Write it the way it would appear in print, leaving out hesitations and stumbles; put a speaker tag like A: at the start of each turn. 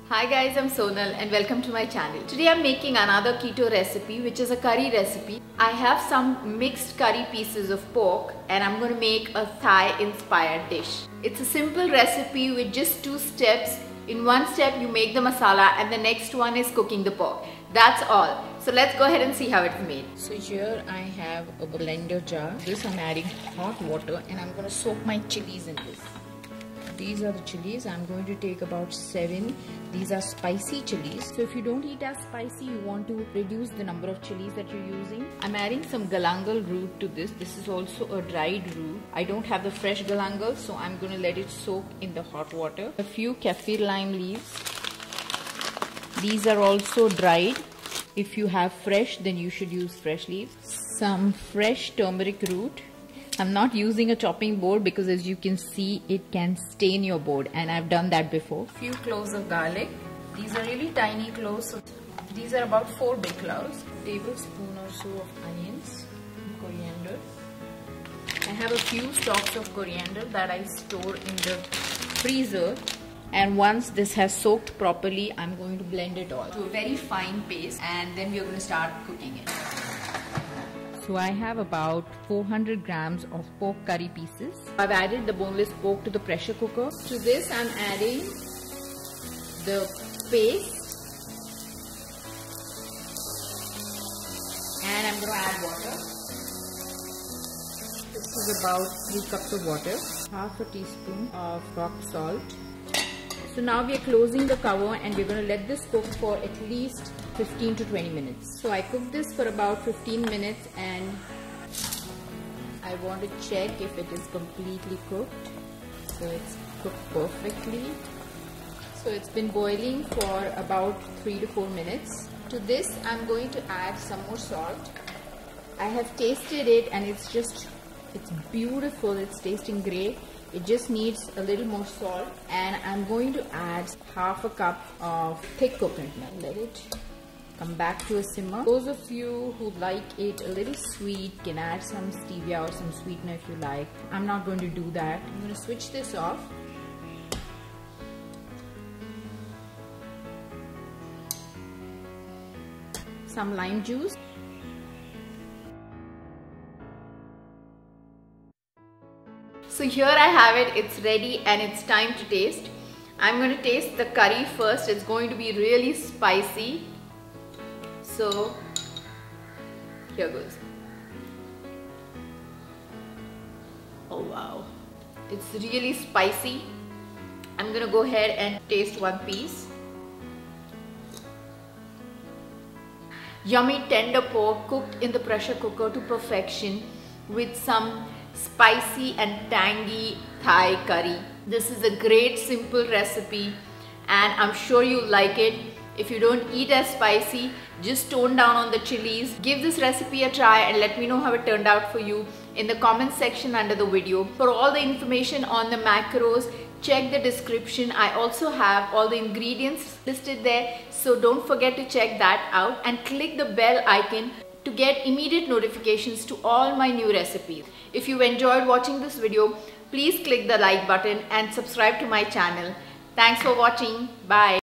A: Hi guys, I'm Sonal and welcome to my channel. Today I'm making another keto recipe, which is a curry recipe. I have some mixed curry pieces of pork and I'm going to make a Thai inspired dish. It's a simple recipe with just 2 steps. In one step you make the masala and the next one is cooking the pork. That's all. So let's go ahead and see how it's made.
B: So here I have a blender jar. This I'm adding hot water and I'm going to soak my chilies in this. These are the chilies. I'm going to take about 7. These are spicy chilies. So if you don't eat as spicy, you want to reduce the number of chilies that you're using. I'm adding some galangal root to this. This is also a dried root. I don't have the fresh galangal, so I'm going to let it soak in the hot water. A few Kafir Lime leaves. These are also dried. If you have fresh, then you should use fresh leaves. Some fresh turmeric root. I'm not using a chopping board because as you can see it can stain your board, and I've done that before. Few cloves of garlic. These are really tiny cloves. So these are about 4 big cloves. Tablespoon or so of onions, coriander. I have a few stalks of coriander that I store in the freezer, and once this has soaked properly I'm going to blend it all to a very fine paste, and then we're going to start cooking it. So I have about 400 grams of pork curry pieces. I've added the boneless pork to the pressure cooker. To this I'm adding the paste, and I'm going to add water. This is about 3 cups of water, half a teaspoon of rock salt. So now we are closing the cover and we're going to let this cook for at least 15 to 20 minutes. So I cooked this for about 15 minutes and I want to check if it is completely cooked. So it's cooked perfectly. So it's been boiling for about 3 to 4 minutes. To this I'm going to add some more salt. I have tasted it and it's beautiful. It's tasting great. It just needs a little more salt, and I'm going to add half a cup of thick coconut milk. Let it come back to a simmer. Those of you who like it a little sweet can add some stevia or some sweetener if you like. I'm not going to do that. I'm going to switch this off. Some lime juice.
A: So here I have it, it's ready and it's time to taste. I'm going to taste the curry first. It's going to be really spicy. So here goes. Oh wow, it's really spicy. I'm going to go ahead and taste one piece. Yummy tender pork cooked in the pressure cooker to perfection with some spicy and tangy Thai curry. This is a great simple recipe and I'm sure you'll like it. If you don't eat as spicy, just tone down on the chilies. Give this recipe a try and let me know how it turned out for you in the comment section under the video. For all the information on the macros, check the description. I also have all the ingredients listed there, so don't forget to check that out and click the bell icon to get immediate notifications to all my new recipes. If you enjoyed watching this video, please click the like button and subscribe to my channel. Thanks for watching. Bye.